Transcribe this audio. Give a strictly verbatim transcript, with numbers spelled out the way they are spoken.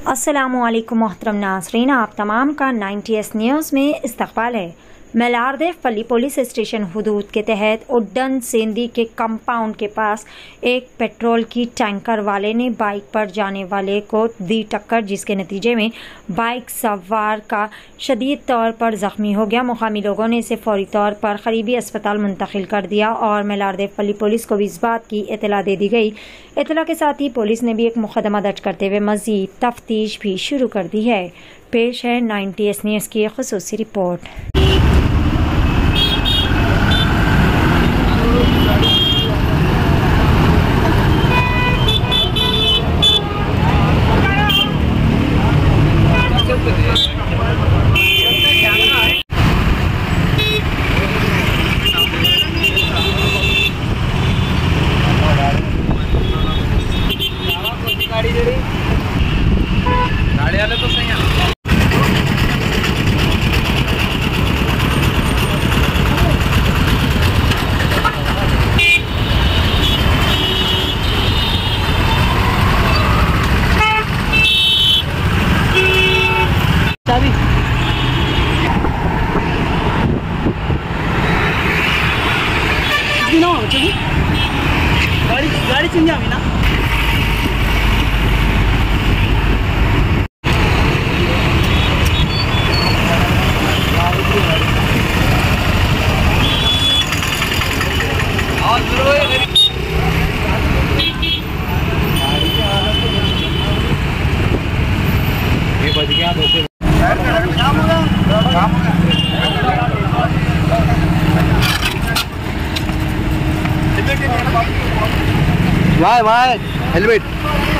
अस्सलामुअलैकुम मोहतरम नाज़रीन, आप तमाम का नाइन्टी एस न्यूज़ में इस्तकबाल है। मेलारदेव पल्ली पुलिस स्टेशन हुदूद के तहत उड्डन सेंदी के कंपाउंड के पास एक पेट्रोल की टैंकर वाले ने बाइक पर जाने वाले को दी टक्कर, जिसके नतीजे में बाइक सवार का शदीद तौर पर ज़ख्मी हो गया। मुकामी लोगों ने इसे फौरी तौर पर करीबी अस्पताल मुंतकिल कर दिया और मेलारदेव पल्ली पुलिस को भी इस बात की इतला दे दी गई। इतला के साथ ही पुलिस ने भी एक मुकदमा दर्ज करते हुए मज़ीद तफ्तीश भी शुरू कर दी है। पेश है नाइन्टी एस न्यूज़ की एक खुसूसी रिपोर्ट। गाड़ी वाले तो सही है। गाड़ी गाड़ी चिंजा ना ये बज गया दोस्तों। भाई भाई हेलमेट